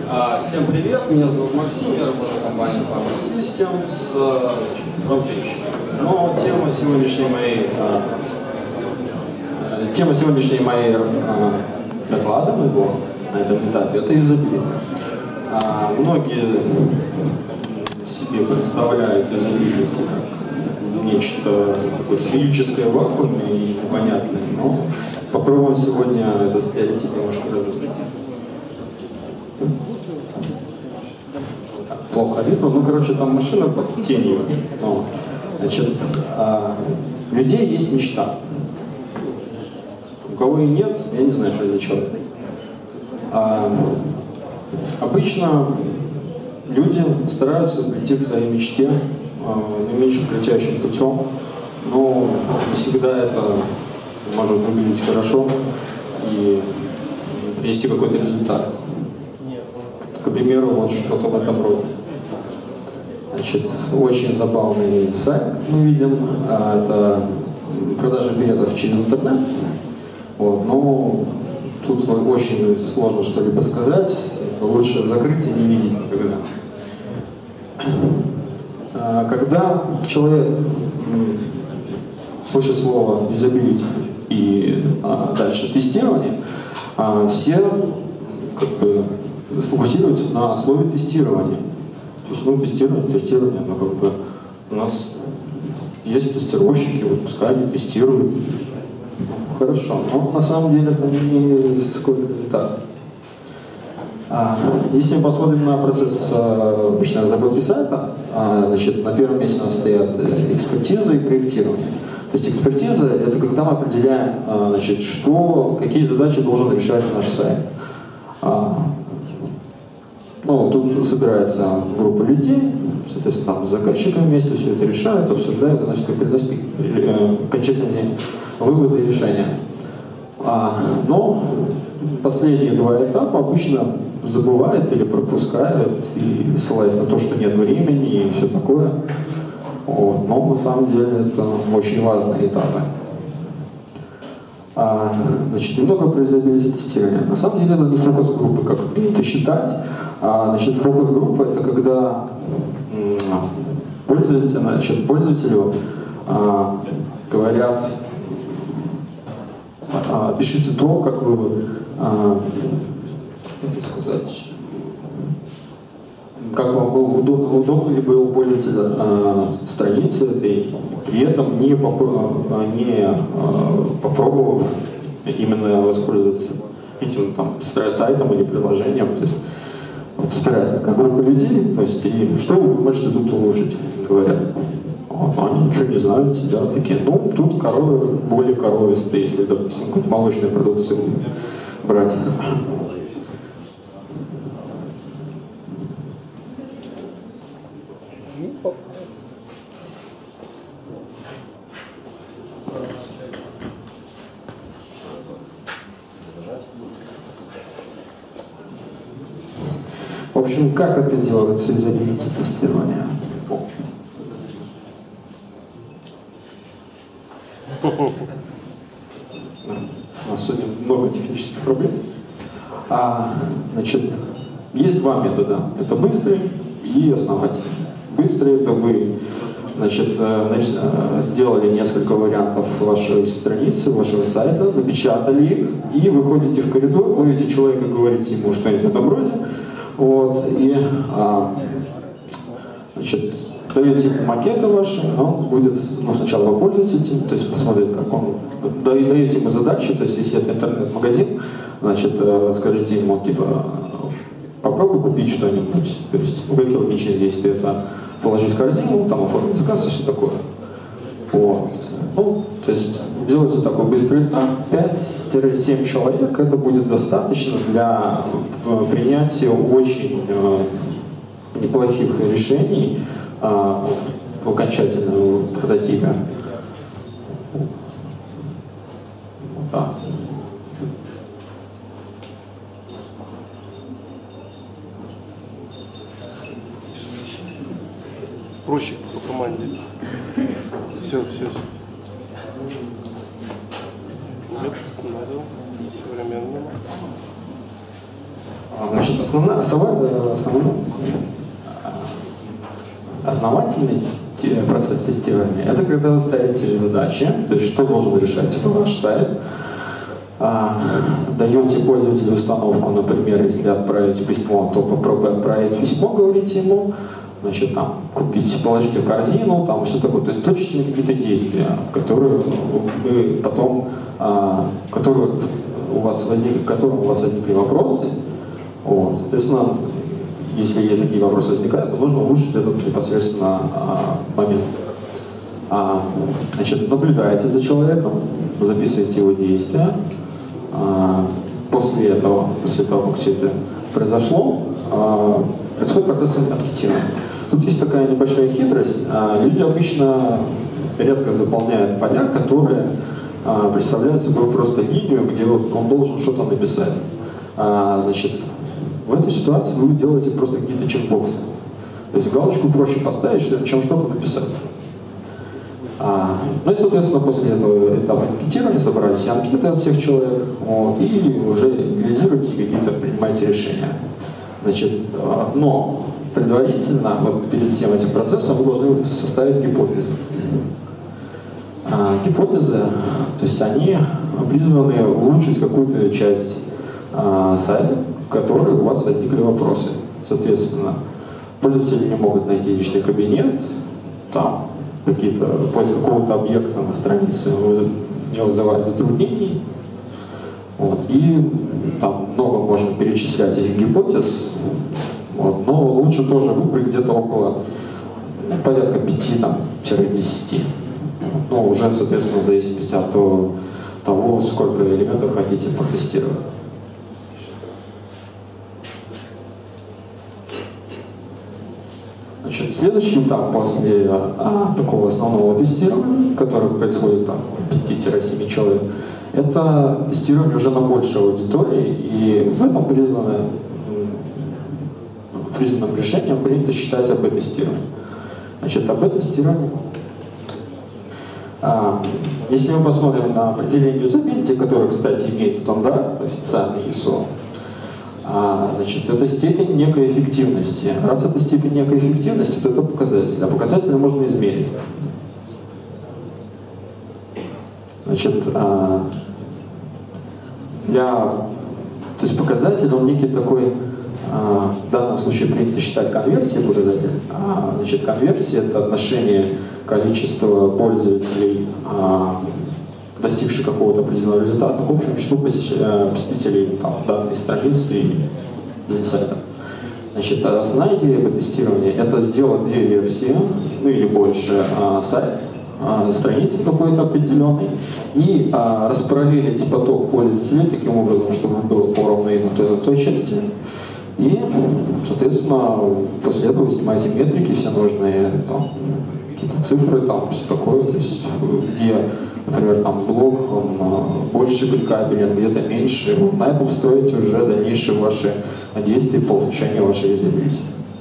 Всем привет, меня зовут Максим, я работаю в компании Power Systems, но тема сегодняшней моей доклада моего на этом этапе — это юзабилити. Многие себе представляют юзабилити как нечто такое сферическое, вакуумное и непонятное, но попробуем сегодня этот стереотип немножко разрушить. Плохо видно, ну, короче, там машина под тенью. Но, значит, у людей есть мечта. У кого и нет, я не знаю, что это за человек. Обычно люди стараются прийти к своей мечте наименьшим кратчайшим путем, но не всегда это может выглядеть хорошо и принести какой-то результат. К примеру, вот что-то в этом роде. Значит, очень забавный сайт мы видим. Это продажа билетов через интернет. Вот, но тут очень сложно что-либо сказать. Лучше закрыть и не видеть никогда. Когда человек слышит слово юзабилити и дальше тестирование, все как бы сфокусируются на слове тестирования. То есть, ну, тестирование, но как бы у нас есть тестировщики, вот пускай они тестируют. Хорошо, но на самом деле это не сколько так. Если мы посмотрим на процесс обычной разработки сайта, значит, на первом месте у нас стоят экспертиза и проектирование. То есть экспертиза — это когда мы определяем, значит, какие задачи должен решать наш сайт. Ну, тут собирается группа людей, соответственно, там с заказчиком вместе все это решают, обсуждают, приносят окончательные выводы и решения. Но последние два этапа обычно забывают или пропускают, и ссылаясь на то, что нет времени и все такое. Вот. Но на самом деле это очень важные этапы. Значит, немного про юзабилити тестирования. На самом деле это не фокус-группы, как принято считать. Значит, фокус-группа — это когда пользователю говорят: пишите то, как вы, как вам было удобно ли было пользователя страницы этой, при этом не попробовав именно воспользоваться этим там сайтом или приложением. То есть, вот собирается такая группа людей, то есть, и что вы можете тут улучшить, говорят. Вот, они ничего не знают, сидят такие: ну, тут коровы более коровистые, если, допустим, какую-то молочную продукцию брать. В общем, как это делается юзабилити тестирование? У нас сегодня много технических проблем. Значит, есть два метода. Это быстрый и основательный. Быстрый — это вы, значит, сделали несколько вариантов вашей страницы, вашего сайта, напечатали их, и выходите в коридор, ловите человека, говорите ему что-нибудь в этом роде. Вот, и значит, даете макеты ваши, он будет, ну, сначала попользуется этим, то есть посмотрит, как он, даете ему задачи, то есть если это интернет-магазин, значит, скажите ему, типа, попробуй купить что-нибудь, то есть какие логичные действия — это положить в корзину, там оформить заказ и все такое. Вот. Ну, то есть делается такой быстрый этап. 5-7 человек — это будет достаточно для принятия очень неплохих решений в окончательном прототипе. Да. Проще по команде. Все. Нет, надо современному. Значит, основательный процесс тестирования — это когда вы ставите задачи, то есть что должен решать ваш сайт, даете пользователю установку, например, если отправить письмо, то попробуй отправить письмо, говорите ему, значит, там, купить, положите в корзину, там, все такое. То есть точечные какие-то действия, которые вы потом, которые у вас возникли вопросы. Вот, соответственно, если такие вопросы возникают, то нужно улучшить этот непосредственно момент. Значит, наблюдаете за человеком, записываете его действия. После того, как все это произошло, происходит процесс анкетирования. Тут есть такая небольшая хитрость. Люди обычно редко заполняют поля, которые представляют собой просто линию, где вот он должен что-то написать. Значит, в этой ситуации вы делаете просто какие-то чекбоксы. То есть галочку проще поставить, чем что-то написать. Ну и, соответственно, после этого этапа анкетирования собрали все анкеты от всех человек, вот, и уже реализируете какие-то, принимаете решения. Значит, но предварительно, вот перед всем этим процессом, вы должны составить гипотезы. Гипотезы, то есть они призваны улучшить какую-то часть сайта, в которой у вас возникли вопросы. Соответственно, пользователи не могут найти личный кабинет, там какие-то поиск какого-то объекта на странице не вызывает затруднений. Вот, и там много можно перечислять этих гипотез, вот, но лучше тоже выбрать где-то около порядка 5-10. Ну, уже, соответственно, в зависимости от того, сколько элементов хотите протестировать. Значит, следующий этап после такого основного тестирования, которое происходит там 5-7 человек, это тестирование уже на большей аудитории, и в этом признанным решением принято считать АБ-тестирование. Значит, АБ-тестирование. Если мы посмотрим на определение юзабилити, которое, кстати, имеет стандарт, официальный ISO, значит, это степень некой эффективности. Раз это степень некой эффективности, то это показатель. А показатели можно измерить. Значит, то есть показатель, он некий такой, в данном случае принято считать конверсией показатель. Значит, конверсия — это отношение количества пользователей, достигших какого-то определенного результата, к общему числу посетителей там, данной страницы или сайта. Значит, основная идея АБ-тестирования — это сделать 2 версии, ну или больше, страницы какой-то определенной, и распараллелить поток пользователей таким образом, чтобы было поровну и на той части. И, соответственно, после этого вы снимаете метрики, все нужные там, какие-то цифры, там, все такое, то есть где, например, там блок больше кликабелен, где-то меньше. Вот на этом строите уже дальнейшие ваши действия по улучшению вашей юзабилити.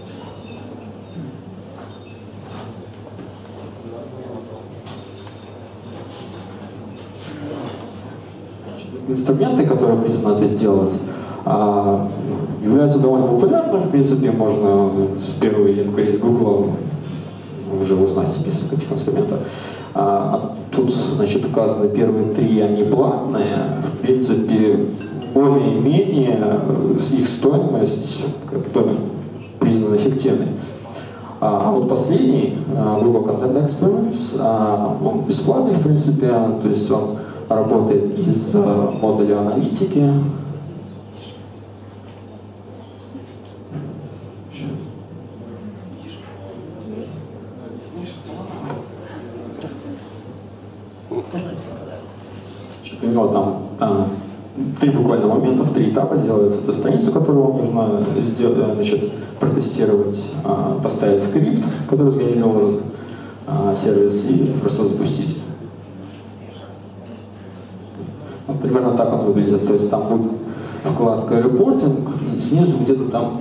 Инструменты, которые призваны это сделать, являются довольно популярными. В принципе, можно с первой линкой из Google уже узнать список этих инструментов. Тут, значит, указаны первые 3, они платные. В принципе, более-менее их стоимость как бы признана эффективной. А вот последний, Google Content Experience, он бесплатный, в принципе, то есть он работает из модуля аналитики. У него там 3 буквально моментов, 3 этапа делается. Это страницу, которую вам нужно сделать, значит, протестировать, поставить скрипт, который сгенерировал сервис, и просто запустить. Вот примерно так он выглядит. То есть там будет вкладка репортинг, и снизу где-то там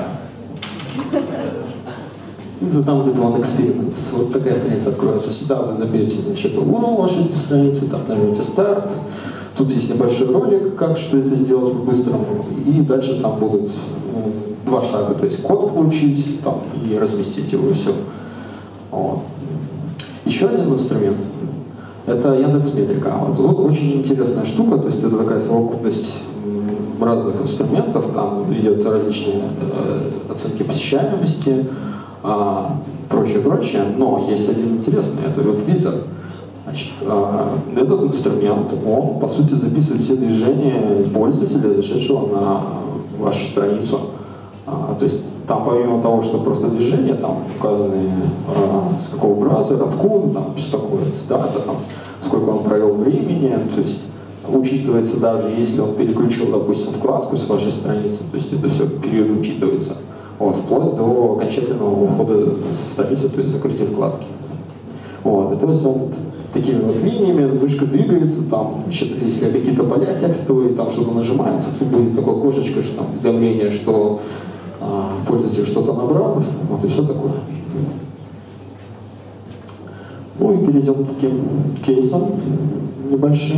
там будет One Experience. Вот такая страница откроется. Сюда вы заберете, значит, URL вашей страницы, там нажмете старт, Тут есть небольшой ролик, как что это сделать по-быстрому, и дальше там будут два шага, то есть код получить там, и разместить его, и все. Вот. Еще один инструмент — это Яндекс.Метрика. Вот очень интересная штука, то есть это такая совокупность разных инструментов, там идет различные оценки посещаемости, прочее, но есть один интересный, это вот Визор. Значит, этот инструмент, он, по сути, записывает все движения пользователя, зашедшего на вашу страницу. То есть там помимо того, что просто движения, там указаны с какого браузера, откуда, там что такое, дата, там, сколько он провел времени, то есть учитывается даже, если он переключил, допустим, вкладку с вашей страницы, то есть это все период учитывается, вот, вплоть до окончательного ухода с страницы, то есть закрытия вкладки. Вот, и то есть он такими вот линиями, мышка двигается, там, если какие-то поля текстовые, там что-то нажимается, тут будет такое окошечко, что там уведомление, что пользователь что-то набрал, вот и все такое. Ну и перейдем к таким кейсам небольшим,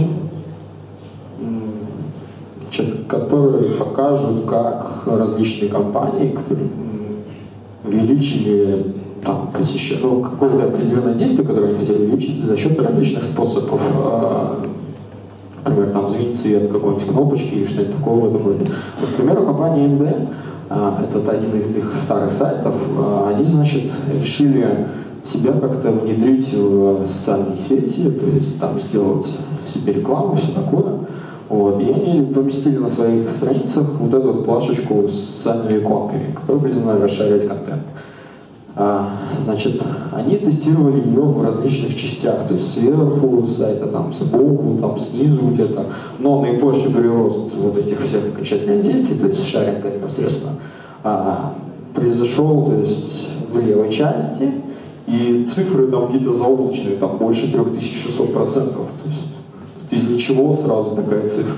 которые покажут, как различные компании увеличили там, какое-то определенное действие, которое они хотели увеличить за счет различных способов. Например, там изменить цвет какой-нибудь кнопочки или что-нибудь такого в этом роде. Например, у компании AMD, это один из их старых сайтов, они, значит, решили себя как-то внедрить в социальные сети, то есть там сделать себе рекламу, все такое. Вот. И они поместили на своих страницах вот эту вот плашечку с социальными иконками, которые призваны расширять контент. Значит, они тестировали ее в различных частях, то есть сверху сайта, там, сбоку, там, снизу где-то. Но наибольший прирост вот этих всех окончательных действий, то есть шаринга непосредственно, произошел, то есть в левой части, и цифры там какие-то заоблачные, там больше 3600%. То есть из ничего сразу такая цифра.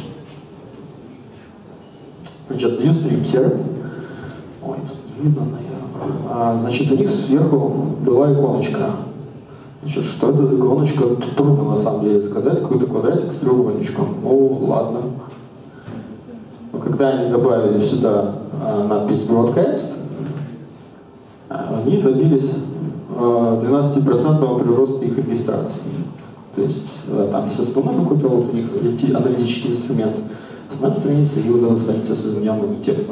Значит, Ustream сервис. Ой, тут не видно, наверное. Значит, у них сверху была иконочка. Значит, что это за иконочка? Тут трудно на самом деле сказать. Какой-то квадратик с треугольничком. Ну, ладно. Но когда они добавили сюда надпись Broadcast, они добились 12% прироста их регистрации. То есть там есть основной какой-то вот у них аналитический инструмент, основная страница и вот эта страница с измененным текстом.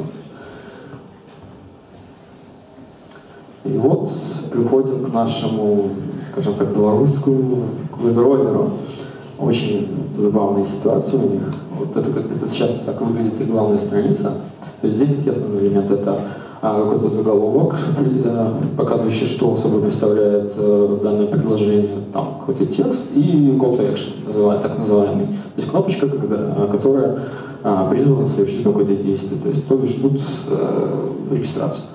И вот приходим к нашему, скажем так, белорусскому квадроллеру. Очень забавная ситуация у них. Вот это сейчас так выглядит их главная страница. То есть здесь какие основные элементы? Это какой-то заголовок, показывающий, что собой представляет данное предложение, там какой-то текст и call to action, так называемый. То есть кнопочка, которая призвана совершить какое-то действие, то есть то бишь тут регистрация.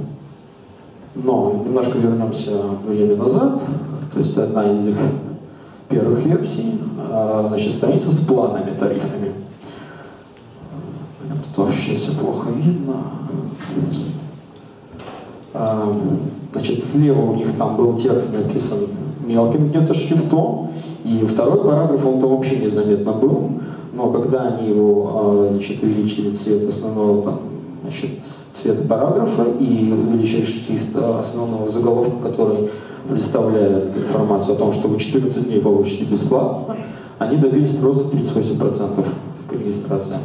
Но немножко вернемся время назад, то есть одна из их первых версий, значит, страница с планами, тарифами. Тут вообще все плохо видно. Значит, слева у них там был текст написан мелким где-то шрифтом, и второй параграф, он там вообще незаметно был, но когда они его, значит, увеличили цвет основного, там, значит, цвет параграфа и увеличили шрифт основного заголовка, который представляет информацию о том, что вы 14 дней получите бесплатно, они добились просто 38% к регистрации.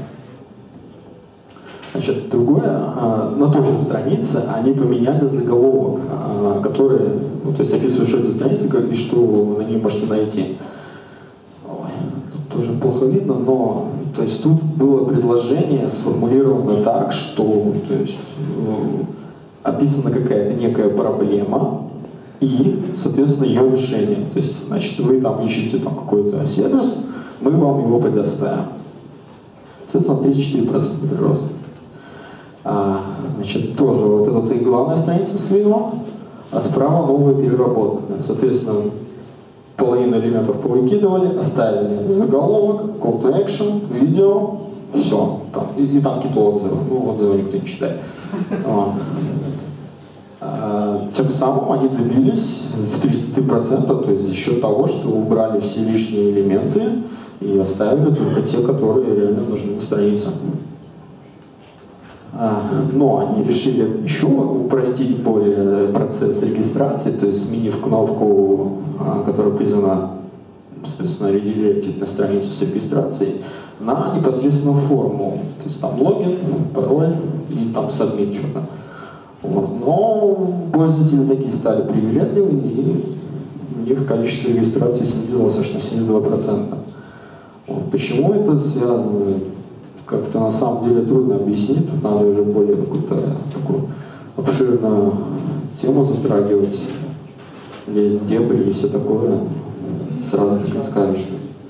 Значит, другое, на той же странице они поменяли заголовок, который, ну, то есть описывает, что это страница, и что вы на ней можете найти. Ой, тут тоже плохо видно, но то есть тут было предложение сформулировано так, что то есть, описана какая-то некая проблема и, соответственно, ее решение. То есть, значит, вы там ищете там какой-то сервис, мы вам его предоставим. Соответственно, 34% прироста. Значит, тоже вот это вот и главная страница слева, а справа новая переработанная. Соответственно, половину элементов повыкидывали, оставили заголовок, call to action, видео, все. Там, и там какие-то отзывы. Ну, отзывы никто не читает. Тем самым они добились в 33%, то есть за счет того, что убрали все лишние элементы, и оставили только те, которые реально нужны на странице. Но они решили еще упростить более процесс регистрации, то есть сменив кнопку, которая призвана, соответственно, редиректить на страницу с регистрацией, на непосредственно форму. То есть там логин, пароль и там submit что-то. Вот. Но пользователи такие стали привередливы, и у них количество регистраций снизилось аж на 72%. Вот. Почему это связано? Как-то на самом деле трудно объяснить, тут надо уже более какую-то такую обширную тему затрагивать, весь дебри и все такое, сразу так не скажешь.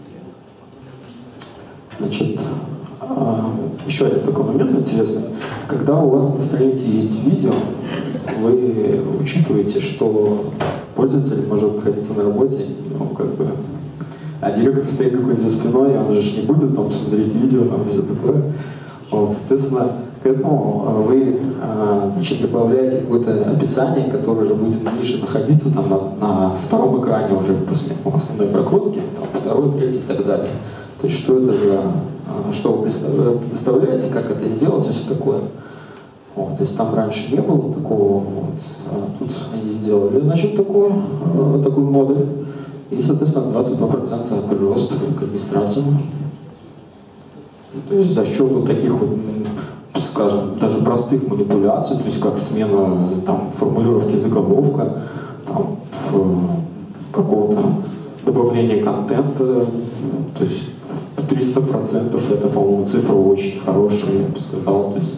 Значит, еще один такой момент интересный. Когда у вас на странице есть видео, вы учитываете, что пользователь может находиться на работе, ну, как бы, а директор стоит какой-нибудь за спиной, он же не будет там смотреть видео, там все такое. Вот, соответственно, к этому вы значит, добавляете какое-то описание, которое уже будет ниже находиться там, на втором экране уже после основной прокрутки, там, второй, третий и так далее. То есть что это за, что вы представляете, как это сделать и все такое. Вот, то есть там раньше не было такого, вот, тут они сделали, значит, такую модуль. И, соответственно, 22% прирост к администрации. То есть за счет вот таких вот, скажем, даже простых манипуляций, то есть как смена там, формулировки заголовка, там, какого-то добавления контента, то есть 300% это, по-моему, цифра очень хорошая, я бы сказал. То есть,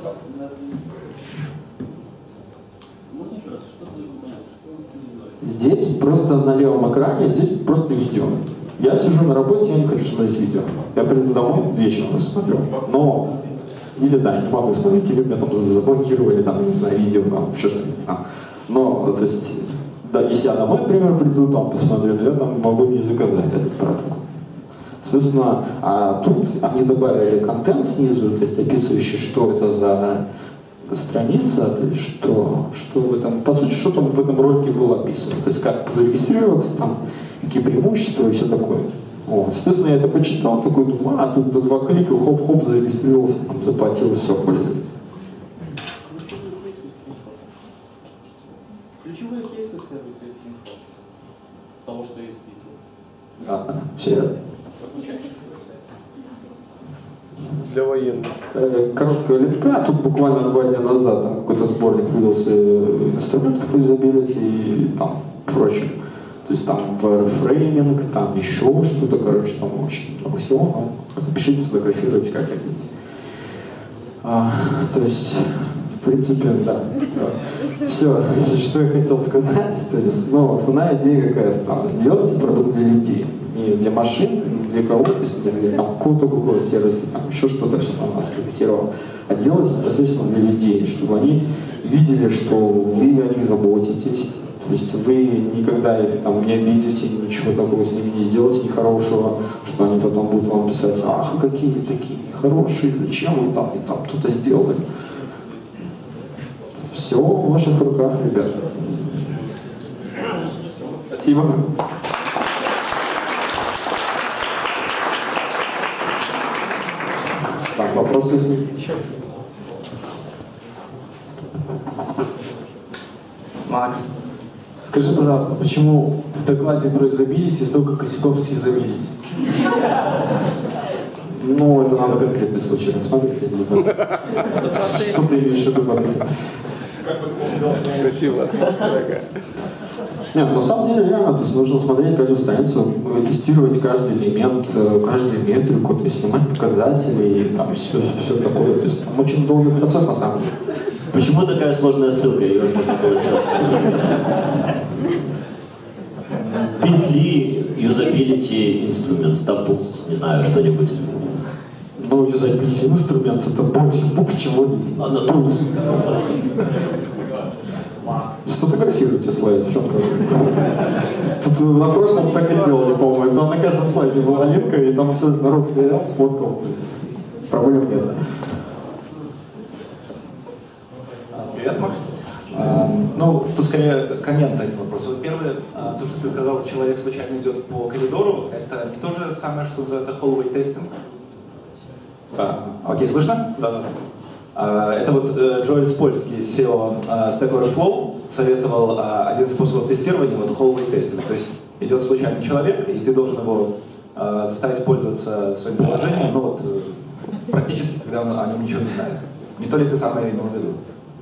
здесь просто на левом экране, здесь просто видео. Я сижу на работе, я не хочу смотреть видео. Я приду домой, вечером смотрю. Но, или да, я не могу смотреть, или меня там заблокировали, там, не знаю, видео, там, еще что-нибудь там. Но, то есть, да, если я домой, например, приду, там, посмотрю, я там могу не заказать этот продукт. Соответственно, а тут они добавили контент снизу, то есть описывающий, что это за страница, то есть что в этом, по сути, что там в этом ролике было описано, то есть как зарегистрироваться, там, какие преимущества и все такое. Вот. Соответственно, я это почитал, такой думаю, тут за 2 клика, хоп-хоп, зарегистрировался, там, заплатил, все, пользуюсь. Ключевые кейсы сервиса и скриншот того, что есть видео. Да, все. Для военных. Короткая литка, тут буквально 2 дня назад там какой-то сборник выдался инструментов по юзабилити и там прочее. То есть там wireframing, там еще что-то, короче, там очень много всего. Запишите, сфотографируйте, как хотите. То есть, в принципе, да. Все, что я хотел сказать. То есть, ну, основная идея какая осталась. Сделайте продукт для людей. Не для машин, не для кого-то, то есть для какого-то другого сервиса, там еще что-то, что там нас регистрировало. А делайте непосредственно для людей, чтобы они видели, что вы о них заботитесь. То есть вы никогда их там не обидите, ничего такого с ними не сделаете нехорошего, что они потом будут вам писать: ах, какие вы такие нехорошие, зачем вы там и там что-то сделали. Все в ваших руках, ребята. Спасибо. Так, вопросы есть? Макс, скажи, пожалуйста, почему в докладе про юзабилити столько косяков с юзабилити? Ну, это надо конкретный случай рассматривать. Что ты имеешь в виду? Красиво. Нет, на самом деле реально, то есть нужно смотреть каждую страницу, тестировать каждый элемент, каждую метрику, то есть снимать показатели и там все такое. То есть там очень долгий процесс на самом деле. Почему такая сложная ссылка? Ее можно было сделать красиво. Петли, юзабилити, инструмент, там tools, не знаю, что-нибудь. Ну, юзабилити инструмент, это больше букв, чего здесь. Ладно, tools. Сфотографируйте слайд, в чем проблема? Тут на прошлом так и делали, по-моему. Там на каждом слайде была линка, и там все народ стоял, сфоткал. То есть проблем нет. Привет, Макс. Ну, тут скорее коммент один вопрос. Вот первое, то, что ты сказал, человек случайно идет по коридору, это не то же самое, что за hallway тестинг? Да. Окей, слышно? Да. Это вот Джоэль Спольский, SEO Stack Overflow, советовал один способ тестирования, вот hallway тестинг. То есть идет случайный человек, и ты должен его заставить пользоваться своим приложением, ну вот практически, когда он о нем ничего не знает. Не то ли ты самое имел в виду?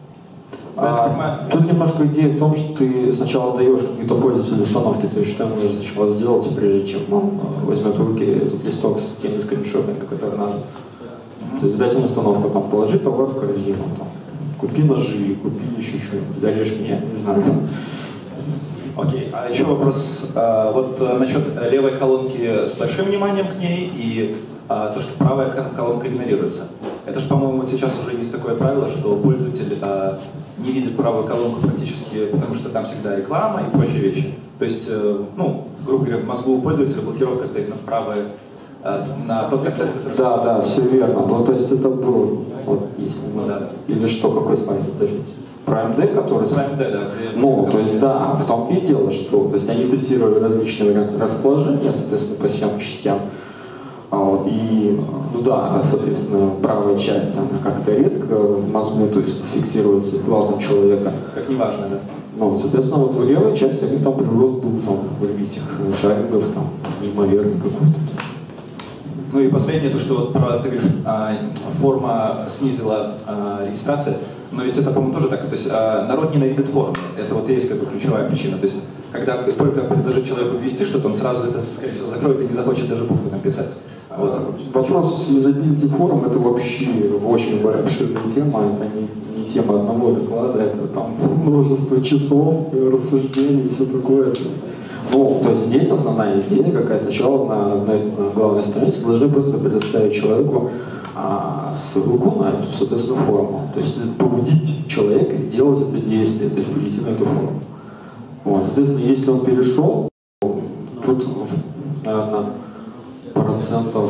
Тут немножко идея в том, что ты сначала даешь какие-то пользовательные установки, то есть что ему нужно сначала сделать, прежде чем он возьмет в руки этот листок с теми скриншотами, которые надо. То есть дать ему установку, там, положи товар в корзину, там, купи ножи, купи еще что-нибудь, даришь мне, не знаю. Окей, а еще вопрос вот насчет левой колонки с большим вниманием к ней и то, что правая колонка игнорируется. Это же, по-моему, вот сейчас уже есть такое правило, что пользователь не видит правую колонку практически, потому что там всегда реклама и прочие вещи. То есть, ну, грубо говоря, в мозгу у пользователя блокировка стоит на правой, на тот контент, который... Да, все верно. Ну, то есть это было, вот, если мы... Да. Или что, какой слайд, подождите? Про AMD, который... Про AMD, да. Ну, то есть, да, в том-то и дело, что, то есть они тестировали различные варианты расположения, соответственно, по всем частям. Вот, и, ну да, соответственно, правая часть, она как-то редко в мозгу, то есть фиксируется глазом человека. Как неважно, да. Ну, соответственно, вот в левой части у них там прирост был, там, этих шарингов, там, неимоверный какой-то. Ну и последнее, то, что вот про, ты говоришь, форма снизила регистрацию, но ведь это, по-моему, тоже так, то есть народ ненавидит формы, это вот и есть как бы ключевая причина, то есть когда ты только предложишь человеку ввести что-то, он сразу это, скорее всего, закроет и не захочет даже букву там писать. Вот. Вопрос с юзабилити форум это вообще очень обширная тема, это не тема одного доклада, это там множество часов, рассуждений и все такое. Ну, то есть здесь основная идея какая, сначала на главной странице должны просто предоставить человеку ссылку на эту, соответственно, форму. То есть побудить человека сделать это действие, то есть перейти на эту форму. Вот, соответственно, если он перешел, тут, наверное, процентов,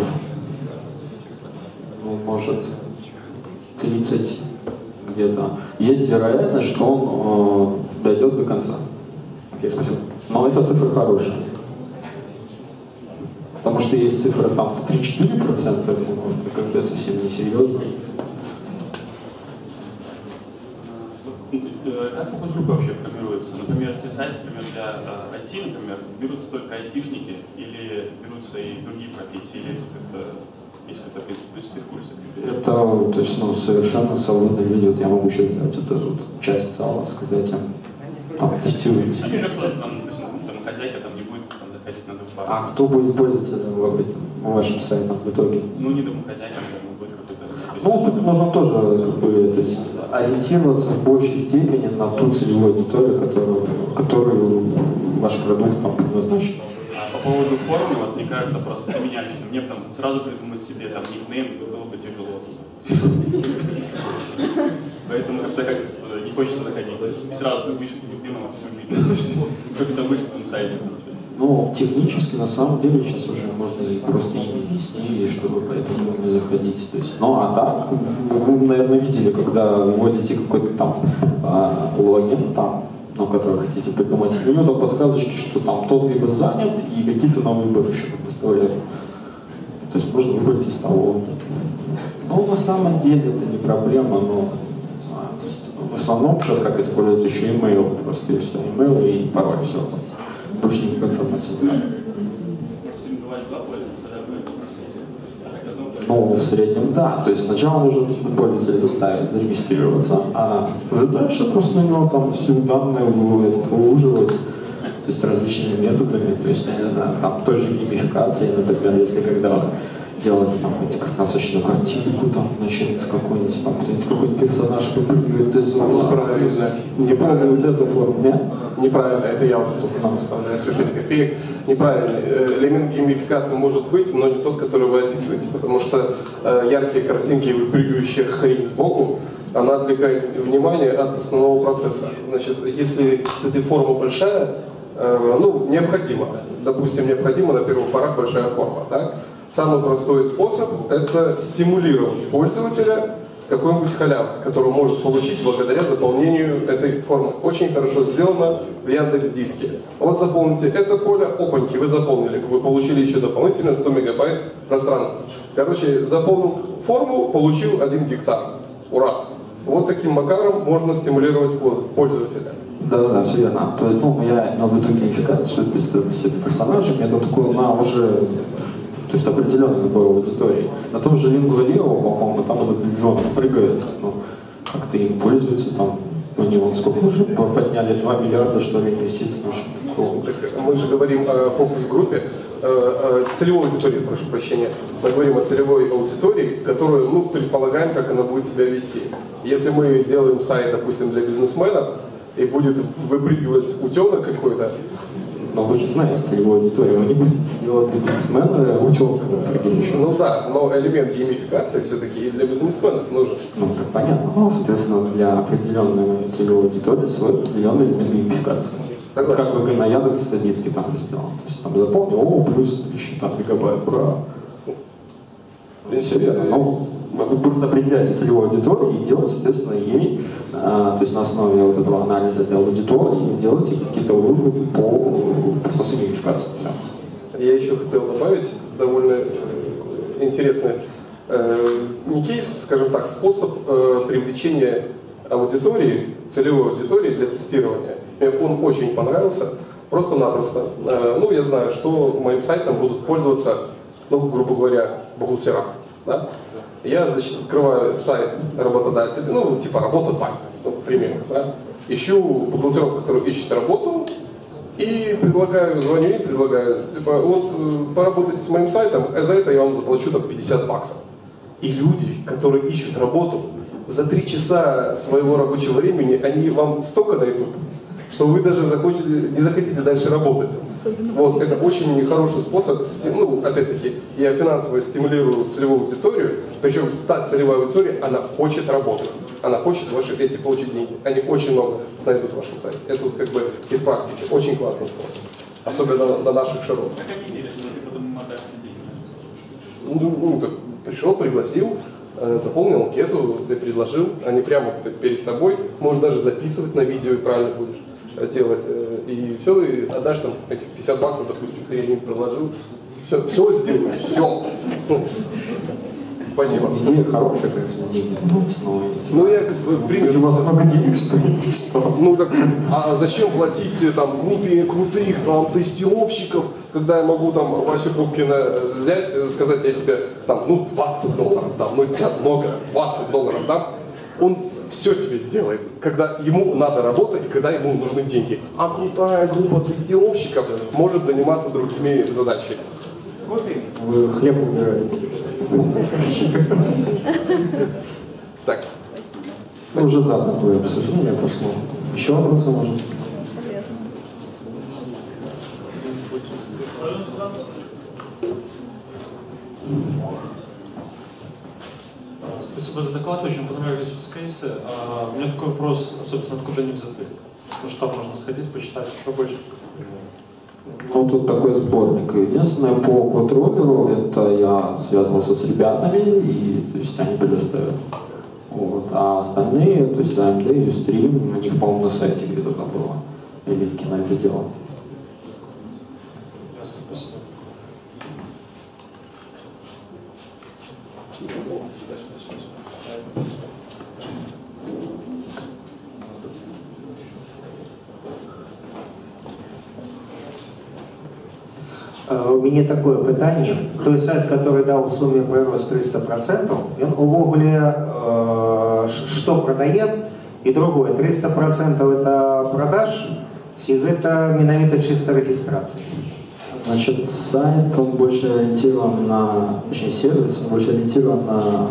ну, может, 30 где-то, есть вероятность, что он дойдет до конца. Окей, спасибо. Но эта цифра хорошая. Потому что есть цифра там в 3-4%, это как-то совсем несерьезно. Как фокус-группы вообще формируются? Например, если сайт, например, для IT, например, берутся только айтишники или берутся и другие профессии, или это есть какой-то принцип, ты в курсе? Это, то есть, ну, совершенно свободные люди. Вот я могу еще взять вот эту вот часть зала, сказать им, там, тестируйте. Они же что там, хозяйка там не будет там заходить на два. А кто будет пользоваться вашим сайтом в итоге? Ну, не домохозяйка, наверное, будет какой-то. Ну, тут нужно тоже как бы, то есть, ориентироваться в большей степени на ту целевую аудиторию, которую ваш продукт там предназначен. По поводу формы, вот, мне кажется, просто для меня лично, мне там сразу придумать себе там никнейм было бы тяжело. Поэтому как-то не хочется заходить. И сразу пишите никнеймом всю жизнь. Как это вышло на сайте. Ну, технически, на самом деле, сейчас уже можно и просто имя ввести, чтобы по этому не заходить. То есть, ну, а так, вы, наверное, видели, когда вводите какой-то там логин, там, ну, который хотите придумать, и там подсказочки, что там тот либо занят, и какие-то на выбор еще выставляют. То есть можно выбрать из того. Ну, на самом деле, это не проблема, но, не знаю, то есть, в основном сейчас как используют еще email, просто и все, email и пароль, все. Больше никакой информации не надо. Ну, в среднем, да. То есть сначала нужно пользователя заставить зарегистрироваться, а уже дальше просто у него там все данные выуживать, то есть различными методами. То есть, я не знаю, там тоже геймификации, например, если когда делать там красочную картинку, там, значит, какой-нибудь там какой-нибудь персонаж попрыгивает из угла. Неправильно. Не помню вот эту форму, нет? Неправильно, это я уже только нам вставляю, если 5 копеек. Неправильно. Элемент геймификации может быть, но не тот, который вы описываете, потому что яркие картинки, выпрыгивающая хрень сбоку, она отвлекает внимание от основного процесса. Значит, если, кстати, форма большая, ну, необходимо. Допустим, необходима на первых порах большая форма, так? Самый простой способ – это стимулировать пользователя какой-нибудь халявы, которую может получить благодаря заполнению этой формы. Очень хорошо сделано в Яндекс.Диске. Вот заполните это поле, опаньки, вы заполнили, вы получили еще дополнительно 100 мегабайт пространства. Короче, заполнил форму, получил 1 гектар. Ура! Вот таким макаром можно стимулировать пользователя. Да, все верно. То есть, я имел в виду геймификацию, то есть все персонажи, это такое на уже, то есть определенный набор аудитории. На том же Лингва-Лео, по-моему, там этот миллион прыгает, как-то им пользуются, там, они вон сколько уже подняли, 2 миллиарда, что ли, инвестиций, такого. Мы же говорим о фокус-группе, целевой аудитории, прошу прощения. Мы говорим о целевой аудитории, которую, предполагаем, как она будет себя вести. Если мы делаем сайт, допустим, для бизнесменов, и будет выпрыгивать утенок какой-то. Но вы же знаете целевую аудиторию, вы не будете делать для бизнесмена утенка. Ну да, но элемент геймификации все-таки и для бизнесменов нужен. Так понятно. Соответственно, для определенной целевой аудитории свой определенный элемент геймификации. Согласен. Как вы на Яндекс.Диске там сделано. То есть там заполнил, плюс еще там мегабайт, ура. Все верно. Вы просто определяете целевую аудиторию и делаете, соответственно, ей, то есть на основе вот этого анализа этой аудитории, делаете какие-то выводы по процессу геймификации. Я еще хотел добавить довольно интересный, не кейс, скажем так, способ привлечения аудитории, целевой аудитории для тестирования. Мне он очень понравился, просто-напросто. Я знаю, что моим сайтом будут пользоваться, грубо говоря, бухгалтера. Да? Я, открываю сайт работодателя, типа работа.бай, к примеру, да? Ищу бухгалтеров, которые ищут работу, и предлагаю, звоню и предлагаю, типа, поработайте с моим сайтом, за это я вам заплачу там $50. И люди, которые ищут работу, за 3 часа своего рабочего времени, они вам столько найдут, что вы даже не захотите дальше работать. Вот, это очень хороший способ, опять-таки, я финансово стимулирую целевую аудиторию, причем та целевая аудитория, она хочет работать, она хочет эти получить деньги, они очень много найдут в вашем сайте. Это как бы из практики, очень классный способ, особенно на наших широтах. Как они верят, что ты потом им отдашь деньги? Пришел, пригласил, заполнил анкету, ты предложил, они прямо перед тобой, можешь даже записывать на видео и правильно будешь делать, и все, и отдашь там этих $50, допустим, ты им предложил, все сделаешь, все. Спасибо. Идея хорошая, конечно, деньги. Я пример. У вас много денег, что ли? А зачем платить там крутых там тестировщиков, когда я могу там Васю Пупкина взять, сказать, я тебе там, $20 дам, это много, $20 дам, он все тебе сделает, когда ему надо работать и когда ему нужны деньги. А крутая группа тестировщиков может заниматься другими задачами. Вы хлеб убираете. Так. Уже такое обсуждение пошло. Еще вопросы может? Спасибо за доклад, очень понравились кейсы. У меня такой вопрос, собственно, откуда они взяты? Потому что там можно сходить, почитать еще больше. Тут такой сборник. Единственное, по контроллеру, это я связывался с ребятами, и то есть они предоставили. А остальные, то есть AMD, Ustream, у них, по-моему, на сайте где-то там было линки на это дело. Ясно, спасибо. У мяне такое пытанне. Той сайт, который даў у суме прырост 300%, ён увогуле што прадае? І другое, 300% это продаж, ці гэта менавіта чыста рэгістрацыя? Значит, сайт, он больше ориентирован на, точнее сервис, он больше ориентирован на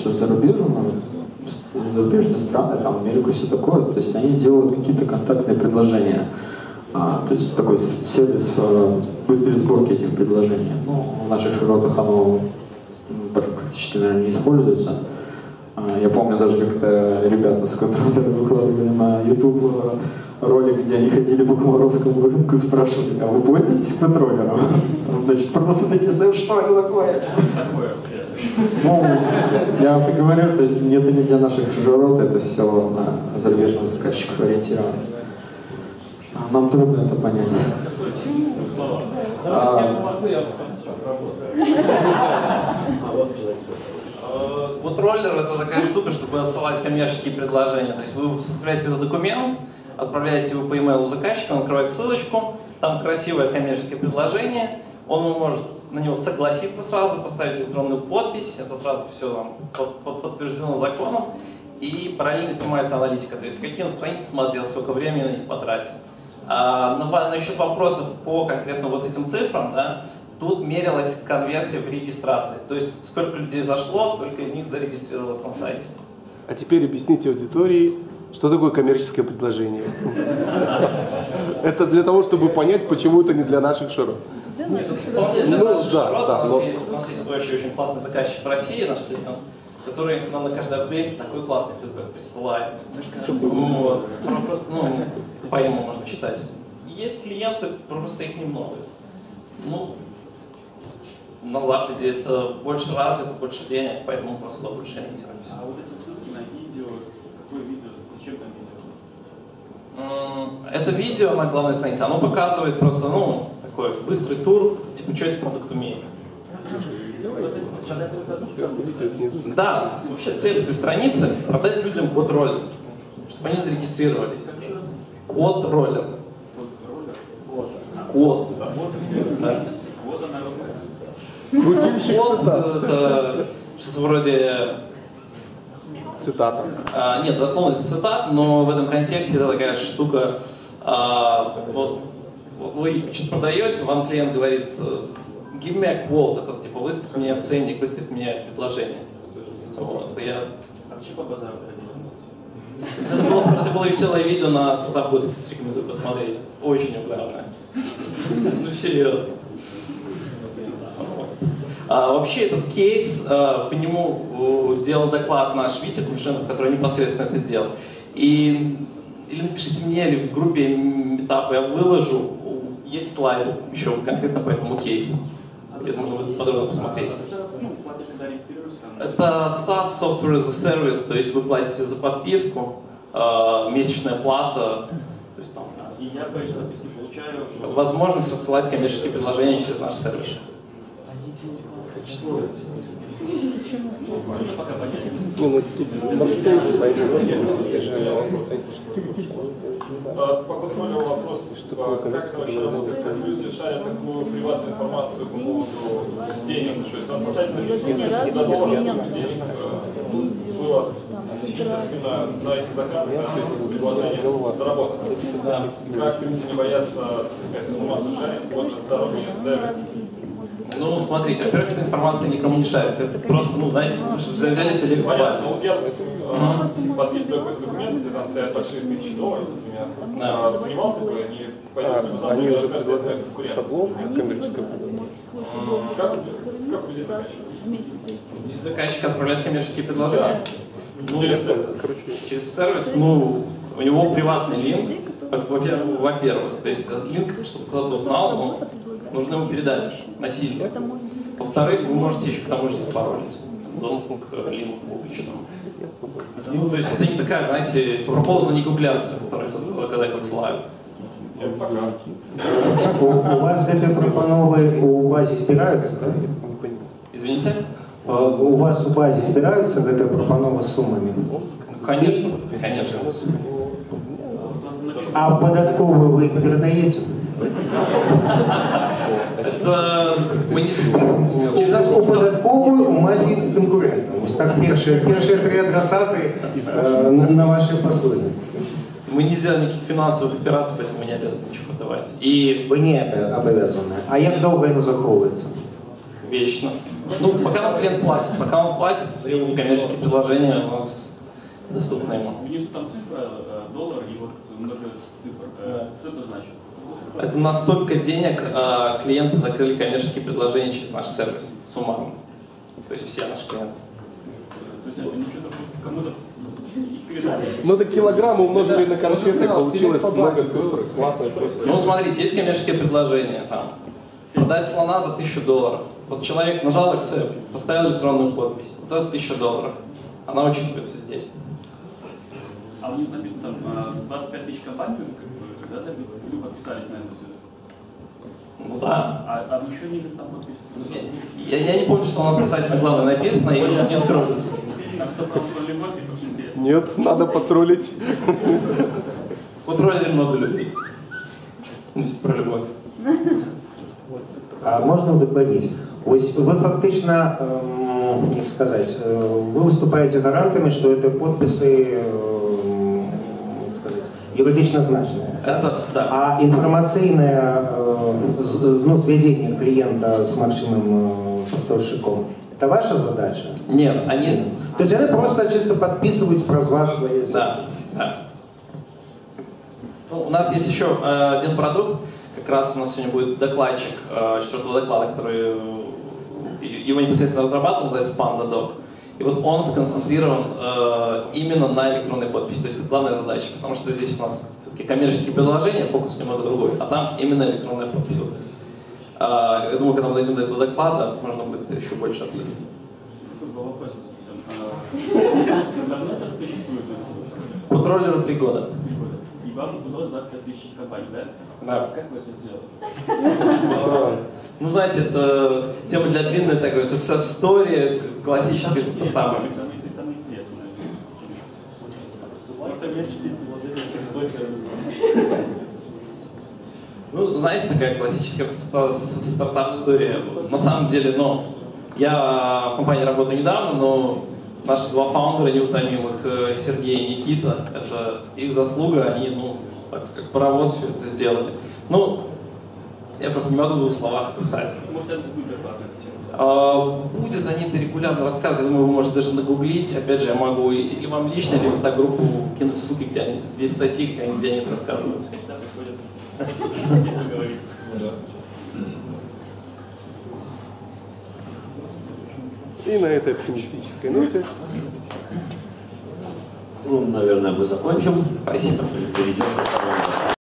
зарубежные страны, там Америку и все такое. То есть они делают какие-то контактные предложения. То есть такой сервис быстрой сборки этих предложений. В наших широтах оно практически, наверное, не используется. Я помню, даже как-то ребята с контроллера выкладывали на YouTube ролик, где они ходили по Комаровскому рынку и спрашивали, а вы пользуетесь контроллером? Значит, просто таки знаю, что это такое. Ну, я так говорю, то есть это не для наших жирот, это все на зарубежных заказчиков ориентировано. Нам трудно это понять. Вот роллер — это такая штука, чтобы отсылать коммерческие предложения. То есть вы составляете какой-то документ, отправляете его по e-mail заказчику, он открывает ссылочку, там красивое коммерческое предложение, он может на него согласиться сразу, поставить электронную подпись, это сразу все подтверждено законом, и параллельно снимается аналитика, то есть какие он страницы смотрел, сколько времени на них потратил. Насчет вопросов по конкретно вот этим цифрам, да, тут мерилась конверсия в регистрации, то есть сколько людей зашло, сколько из них зарегистрировалось на сайте. А теперь объясните аудитории, что такое коммерческое предложение. Это для того, чтобы понять, почему это не для наших широт. Нет, это вполне для наших широт. У нас есть очень классный заказчик в России, наш клиент, который нам на каждый апдейт такой классный фидбэк присылает. Вот. Просто, по ему можно считать. Есть клиенты, просто их немного. Ну, на Западе это больше развито, больше денег, поэтому просто больше ориентируемся. А вот эти ссылки на видео, какое видео, зачем там видео? Это видео на главной странице, оно показывает просто, такой быстрый тур, типа, что этот продукт умеет. Да, вообще цель этой страницы — продать людям код роллер, чтобы они зарегистрировались. Код роллер. Код. Да. Код — это что-то вроде... Цитата. Нет, дословно это цитат, но в этом контексте это такая штука. Вот вы что-то продаете, вам клиент говорит: give me a quote, это типа выставь мне ценник, выставь мне предложение. Вот, это было веселое видео на Startup Good, рекомендую посмотреть. Очень угарное. Ну серьезно. Вообще этот кейс, по нему делал доклад наш Витя Кувшинов, который непосредственно это делал. Или напишите мне, или в группе Meetup я выложу, есть слайды еще конкретно по этому кейсу. Это можно будет подробно посмотреть. Это SaaS, Software as a Service, то есть вы платите за подписку, месячная плата. То есть, там, и я по этой подписке получаю возможность рассылать коммерческие предложения через наш сервис. По контролю вопрос, как это вообще работает, как люди шарят такую приватную информацию по поводу денег, то есть у нас на сайте написано, что до доллара сколько денег было на этих заказах, на предложениях заработано. Как люди не боятся эту информацию шарить, вот сторонний сервис? Ну, смотрите, во-первых, эта информация никому не шарится. Это просто, знаете, взяли себе понятно. Ну, вот я, допустим, подписываю какой-то документ, где там стоят большие $1000, например, занимался бы, они пойдут туда, и расскажут, что это конкурент. Как увидеть заказчика? Заказчик отправляет коммерческие предложения? Через сервис. Через сервис? У него приватный линк, во-первых. То есть этот линк, чтобы кто-то узнал, нужно ему передать насильно. Во-вторых, вы можете еще к тому же запаролить доступ к линку публичному. То есть это не такая, знаете, пропозна не гугляция, когда их отсылают. У вас гэты прапановы у базе збіраюцца, да? Извините? У вас у базе збіраюцца гэтыя прапановы з сумамі? Конечно, конечно. А в податковую вы их передаете? Это мы не... У податковую у мафии конкурентов. Так первые три адресаты на ваши послы. Мы не делаем никаких финансовых операций, поэтому мы не обязаны ничего давать. И... Вы не обязаны. А як долго оно заховывается? Вечно. Пока нам клиент платит. Пока он платит, коммерческие предложения у нас доступны ему. Внизу там цифра, доллар и вот много цифр. Что это значит? Это на столько денег клиенты закрыли коммерческие предложения через наш сервис. Суммарно. То есть все наши клиенты. То есть что-то кому-то... Так килограммы умножили на конфеты, получилось много цифр. Классно просто. Смотрите, есть коммерческие предложения там. Продать слона за $1000. Вот человек нажал accept, поставил электронную подпись. Вот это $1000. Она учитывается здесь. А у них написано там 25 тысяч компаний уже, когда вы подписались на это все? Ну да. А еще ниже там подписано? Я не помню, что у нас касательно главное написано, и не скроется. Там кто про любовь, это очень интересно. Нет, надо потроллить. У троллей много людей. Про любовь. А можна удовлетворить? Ось ви фактично, як сказати, ви виступаєте гарантами, що це підписи, юридично значные. Это, да. А информационное сведение клиента с Максимом поставщиком, это ваша задача? Нет, они... То есть они просто чисто подписывают про вас свои сделки? Да, да. Ну, у нас есть еще один продукт, как раз у нас сегодня будет докладчик четвертого доклада, который его непосредственно разрабатывал, называется PandaDoc. И вот он сконцентрирован именно на электронной подписи, то есть это главная задача, потому что здесь у нас все-таки коммерческие предложения, фокус немного другой, а там именно электронная подпись. Я думаю, когда мы дойдем до этого доклада, можно будет еще больше обсудить. Такой вопрос. Давно это существует? Контроллеру 3 года. И вам удалось 25 тысяч компаний, да? Да. Как вы это сделали? Ну, знаете, это тема для длинной такой success story, классической стартапа. Самое интересное. Может, коммерческий владелец. Ну, знаете, такая классическая стартап-история. На самом деле, я в компании работаю недавно, но наши 2 фаундера неутомимых, Сергей и Никита, это их заслуга, они, так, как паровоз все это сделали. Я просто не могу в 2 словах описать. Может, это будет рекламная тема? Будет, они это регулярно рассказывают, я думаю, вы можете даже нагуглить, опять же, я могу или вам лично, или в ту группу кинуть ссылки, где они, есть статьи, где они это рассказывают. Пускай сюда приходят. И на этой оптимистической ноте. Наверное, мы закончим. Спасибо. Перейдем к второму.